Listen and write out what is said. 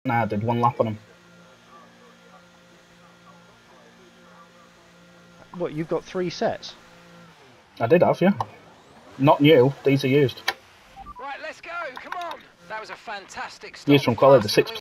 Nah, I did one lap on them. What, you've got 3 sets? I did have, yeah. Not new, these are used. Right, let's go, come on! That was a fantastic stop. Used from quality, the 6